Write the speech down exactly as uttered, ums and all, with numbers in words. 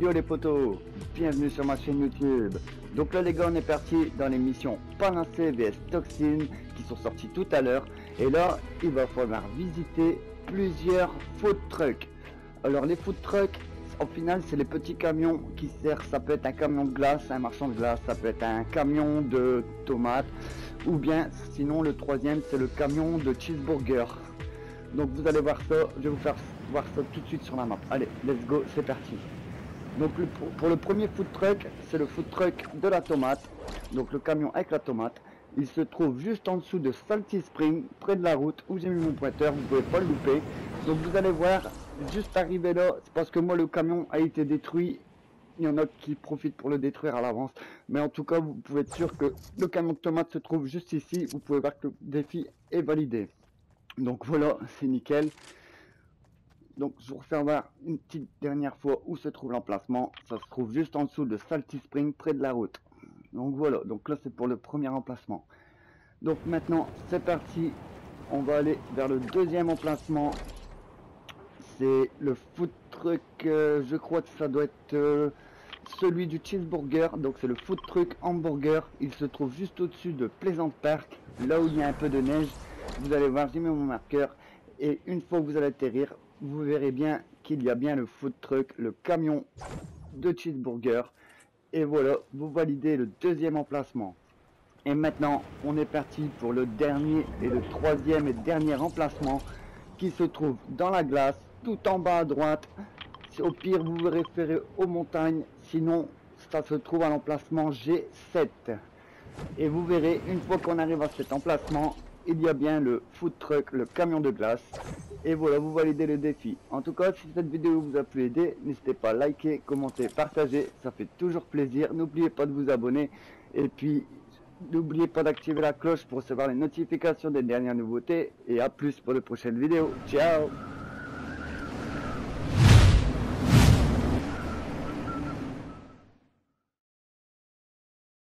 Yo les potos, bienvenue sur ma chaîne YouTube. Donc là les gars, on est parti dans les missions Panacée vs Toxin qui sont sorties tout à l'heure. Et là il va falloir visiter plusieurs food trucks. Alors les food trucks, au final c'est les petits camions qui servent. Ça peut être un camion de glace, un marchand de glace, ça peut être un camion de tomates, ou bien sinon le troisième c'est le camion de cheeseburger. Donc vous allez voir ça, je vais vous faire voir ça tout de suite sur la map. Allez, let's go, c'est parti. Donc le, pour, pour le premier food truck, c'est le food truck de la tomate. Donc le camion avec la tomate. Il se trouve juste en dessous de Salty Spring, près de la route où j'ai mis mon pointeur, vous pouvez pas le louper. Donc vous allez voir, juste arrivé là, c'est parce que moi le camion a été détruit. Il y en a qui profitent pour le détruire à l'avance. Mais en tout cas, vous pouvez être sûr que le camion de tomate se trouve juste ici. Vous pouvez voir que le défi est validé. Donc voilà, c'est nickel. Donc je vous refais voir une petite dernière fois où se trouve l'emplacement. Ça se trouve juste en dessous de Salty Spring, près de la route. Donc voilà, donc là c'est pour le premier emplacement. Donc maintenant c'est parti, on va aller vers le deuxième emplacement. C'est le food truck, euh, je crois que ça doit être euh, celui du cheeseburger. Donc c'est le food truck hamburger. Il se trouve juste au-dessus de Pleasant Park, là où il y a un peu de neige. Vous allez voir, j'ai mis mon marqueur. Et une fois que vous allez atterrir, vous verrez bien qu'il y a bien le food truck, le camion de cheeseburger. Et voilà, vous validez le deuxième emplacement. Et maintenant, on est parti pour le dernier et le troisième et dernier emplacement qui se trouve dans la glace, tout en bas à droite. Au pire, vous vous référez aux montagnes, sinon ça se trouve à l'emplacement G sept. Et vous verrez, une fois qu'on arrive à cet emplacement, il y a bien le food truck, le camion de glace. Et voilà, vous validez le défi. En tout cas, si cette vidéo vous a pu aider, n'hésitez pas à liker, commenter, partager. Ça fait toujours plaisir. N'oubliez pas de vous abonner. Et puis, n'oubliez pas d'activer la cloche pour recevoir les notifications des dernières nouveautés. Et à plus pour de prochaines vidéos. Ciao!